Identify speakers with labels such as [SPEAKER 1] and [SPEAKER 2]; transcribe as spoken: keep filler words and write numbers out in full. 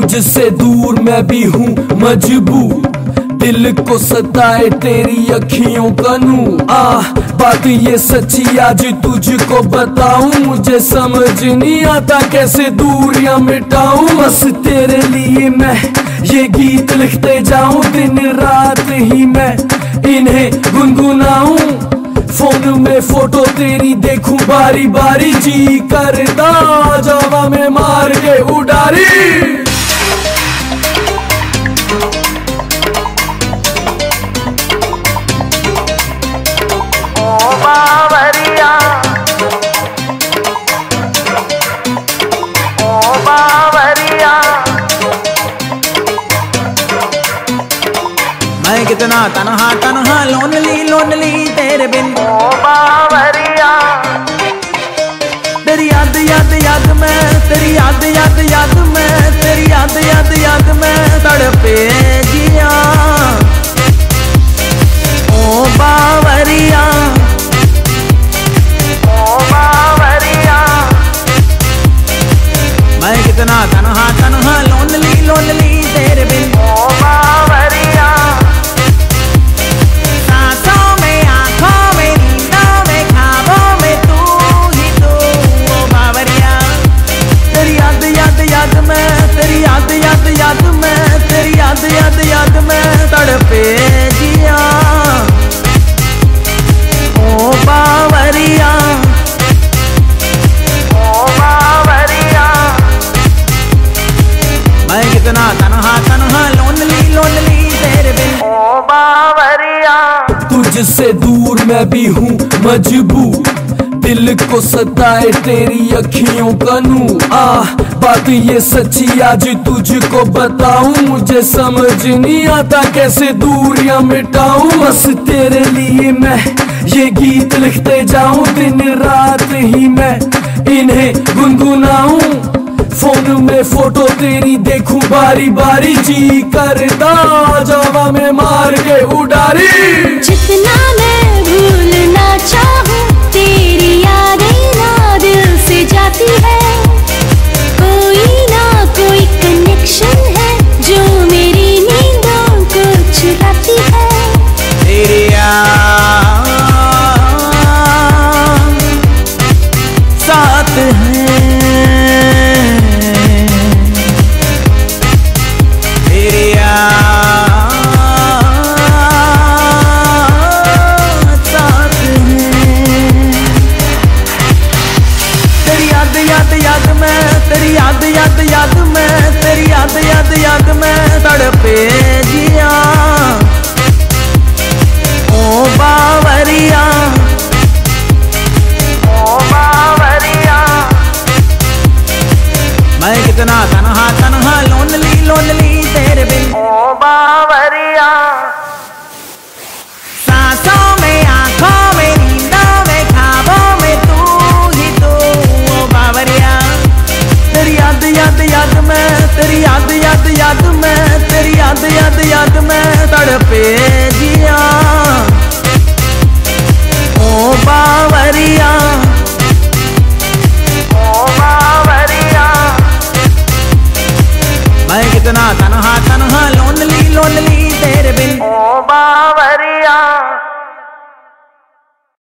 [SPEAKER 1] तुझसे दूर मैं भी हूँ मजबूर, दिल को सताए तेरी अखियों का नूर। आ बात ये सच्ची आज तुझको बताऊं, मुझे समझ नहीं आता कैसे दूरियां मिटाऊं। बस तेरे लिए मैं ये गीत लिखते जाऊं, दिन रात ही मैं इन्हें गुनगुनाऊं। फोन में फोटो तेरी देखूं बारी बारी, जी करता जावा में मार के उडारी।
[SPEAKER 2] मैं कितना तन्हा तन्हा लोनली लोनली तेरे बिन ओ बावरिया। तेरी याद याद याद में, तेरी याद याद याद में, तेरी याद याद याद में तड़पे जिया ओ बावरिया, ओ बावरिया। मैं कितना तन्हा तन्हा लोनली लोनली तेरे बिन ओ बावरिया। तेरी याद याद याद में, तेरी याद याद याद में तड़पे जिया ओ बावरिया, ओ बावरिया। मैं कितना तन्हा तन्हा लोनली लोनली तेरे बिन ओ बावरिया।
[SPEAKER 1] तुझसे दूर मैं भी हूँ मजबूर, दिल को सताए तेरी अखियों का नूर। आ बात ये सच्ची आज तुझको बताऊं, मुझे समझ नहीं आता कैसे दूरियां मिटाऊं। बस तेरे लिए मैं ये गीत लिखते जाऊं, दिन रात ही मैं इन्हें गुनगुनाऊं। फोन में फोटो तेरी देखूं बारी बारी, जी करता जावा में मार के उडारी।
[SPEAKER 3] जितना मैं भूलना चाहूं तेरी यादें ना दिल से जाती है, कोई ना कोई कनेक्शन है जो मेरी नींदों को चुराती है।
[SPEAKER 2] तेरी याद साथ है, तेरी याद साथ है। तेरी याद याद याद में, तेरी याद याद याद में, तेरी याद याद याद में तड़पे जिया ओ बावरिया, ओ बावरिया। मैं कितना तन्हा तन्हा लोनली लोनली तेरे बिन ओ बावरिया। सांसों में, आंखों में, नींदों में, ख्वाबों में तू ही तू ओ बावरिया। तेरी याद याद याद में, तेरी याद याद याद में, तेरी याद याद याद में तड़पे जिया ओ बावरिया, ओ बावरिया। मैं कितना तन्हा तन्हा लोनली लोनली तेरे बिन ओ बावरिया।